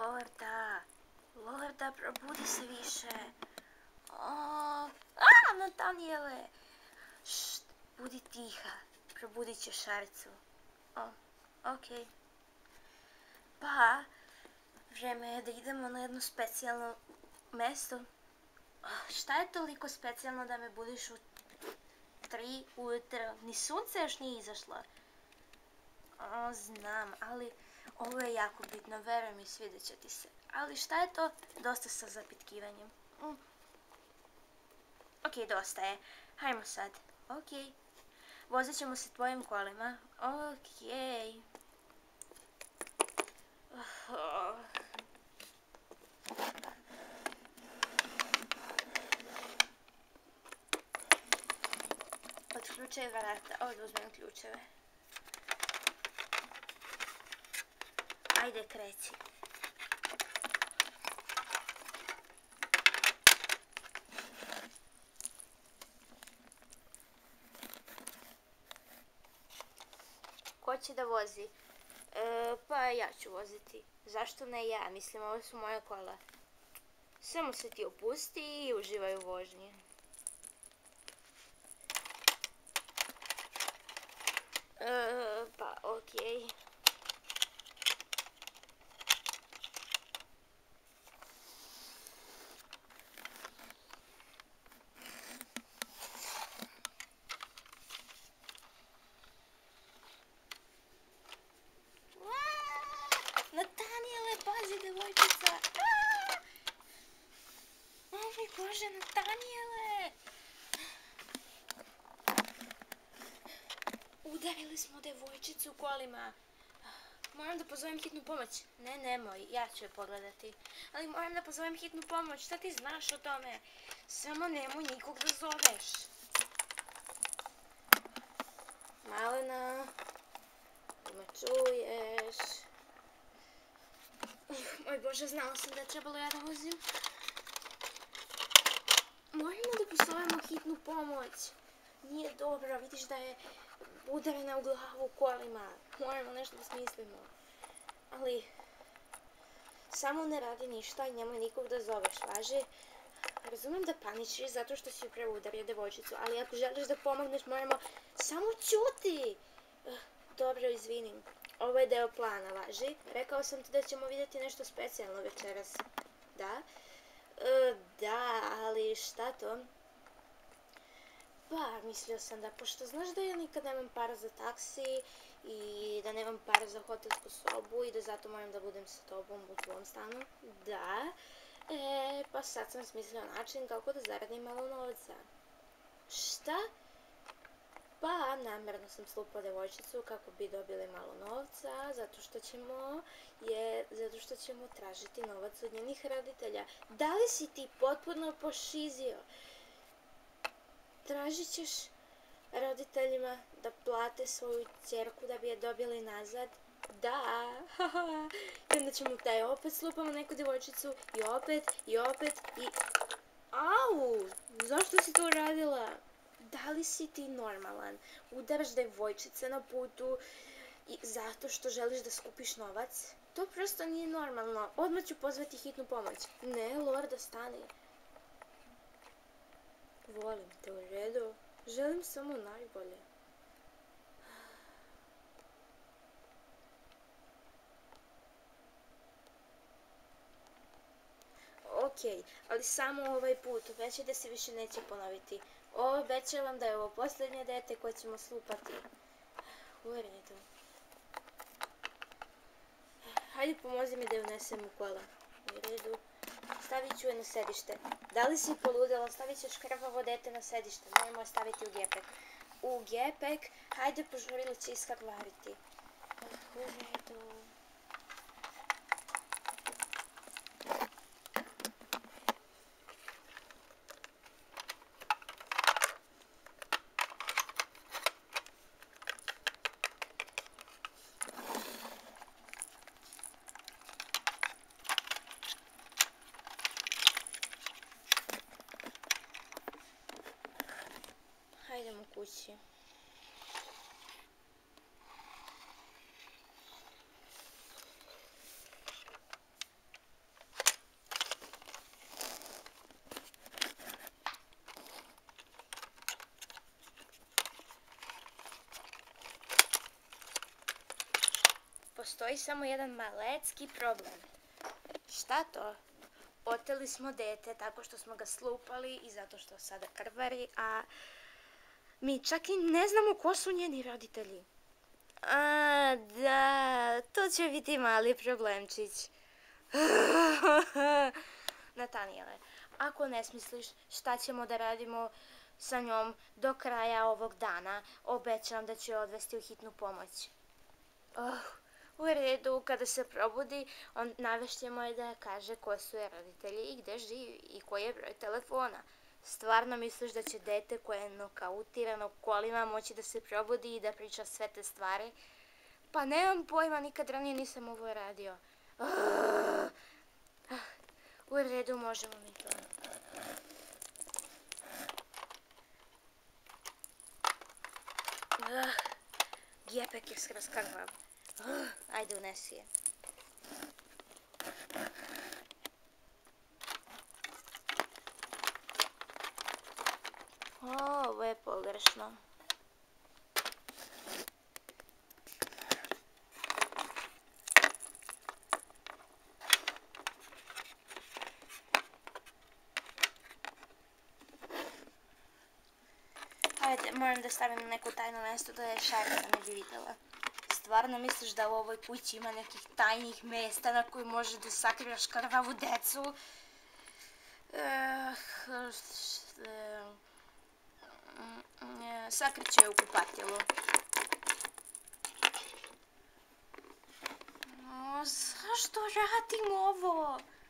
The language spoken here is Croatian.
Lorda, probudi se više. Natanijele. Št, budi tiha. Probudit će Šaricu. Okej. Pa, vrijeme je da idemo na jedno specijalno mjesto. Šta je toliko specijalno da me budiš u 3 ujutro? Ni sunce još nije izašlo. Znam, ali ovo je jako bitno, veruj mi, svidjet će ti se. Ali šta je to? Dosta sa zapitkivanjem. Okej, dosta je. Hajmo sad. Okej. Vozit ćemo se tvojim kolima. Okej. Otključaj vrata. Ovdje uzmem ključeve. Ajde, kreci. Ko će da vozi? Pa ja ću voziti. Zašto ne ja? Mislim, ovo su moja kola. Samo se ti opusti i uživaj u vožnji. Pa okej. Natanijele, pazi, devojčica! O moj Bože, Natanijele! Udarili smo devojčicu kolima. Moram da pozovem hitnu pomoć. Ne, nemoj, ja ću je pogledati. Ali moram da pozovem hitnu pomoć, šta ti znaš o tome? Samo nemoj nikog da zoveš. Malena, me čuješ? Moj Bože, znala sam da je trebalo ja da vozim. Moramo da pozovemo hitnu pomoć. Nije dobro, vidiš da je udarena u glavu kolima. Moramo nešto da smislimo. Ali, samo ne radi ništa i nemoj nikog da zoveš, važi? Razumem da paničiš zato što si upravo udario devojčicu, ali ako želiš da pomogneš, moramo samo ćuti. Dobro, izvinim. Ovo je deo plana, važi? Rekao sam ti da ćemo vidjeti nešto specijalno večeras. Da? Da, ali šta to? Pa, mislio sam da, pošto znaš da ja nikad nemam para za taksi i da nemam para za hotelsku sobu i da zato moram da budem sa tobom u tvom stanu. Da. Pa sad sam smislio način kako da zaradim malo novca. Šta? Pa, namjerno sam slupao devojčicu kako bi dobili malo novca, zato što ćemo tražiti novac od njenih roditelja. Da li si ti potpuno pošizio? Tražit ćeš roditeljima da plate svoju ćerku da bi je dobili nazad? Da, i onda ćemo taj opet slupamo neku devojčicu i opet. Au, zašto si to uradila? Da li si ti normalan? Udaraš devojčice na putu i zato što želiš da skupiš novac? To prosto nije normalno. Odmah ću pozvati hitnu pomoć. Ne, Lorda, stani. Volim te, u redu. Želim samo najbolje. Okej, ali samo ovaj put. Obećaj da se više neće ponoviti. Obećavam da je ovo posljednje dete koje ćemo slupati. U redu. Hajde, pomozi mi da je unesem u kola. U redu. Stavit ću je na sedište. Da li si poludela? Stavit ćeš krvavo dete na sedište. Moramo je staviti u gepek. U gepek? Hajde, požurili će iskakvariti. U redu. Hajdemo kući. postoji samo jedan malecki problem. Šta to? Oteli smo dete tako što smo ga slupali i zato što sada krvari, a mi čak i ne znamo ko su njeni roditelji. A, da, to će biti mali problemčić. Natanijele, ako ne smisliš šta ćemo da radimo sa njom do kraja ovog dana, obećam da ću je odvesti u hitnu pomoć. U redu, kada se probudi, navešćemo je da kaže ko su je roditelji i gde živi i koji je broj telefona. Stvarno misliš da će dete koje je nokautirano kolima moći da se probudi i da priča sve te stvari? Pa nemam pojma, nikad ranije nisam ovo radio. U redu, možemo mi to. Gepek je skroz krvav. Ajde, unesi je. Ovo je pogrešno. Ajde, moram da stavim na neko tajno mesto da je šarica ne bi videla. Stvarno misliš da u ovoj kući ima nekih tajnih mesta na koji možeš da sakrivaš krvavu decu? Sakriću je u kupatilu. Zašto radim ovo?